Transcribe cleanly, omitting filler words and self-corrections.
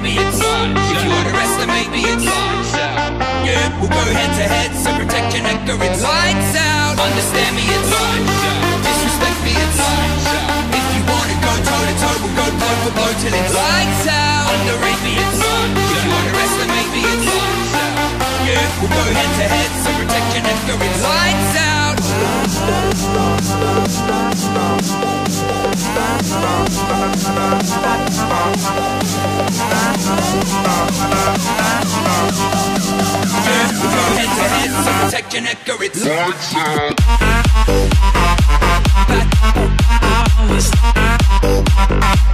me, it's lights out. If you underestimate me, it's lights out. Yeah, we'll go head to head, so protect your neck or it's lights out. Understand me, it's lights out. Disrespect me, it's lights out. If you wanna go toe to toe, we'll go blow for blow till it's lights out. Underrate me, it's lights out. If you underestimate me, it's lights out. Yeah, we'll go head to head, so protect your neck or it's lights out. Yeah, we'll go head to head, so protect your neck or it's lights out.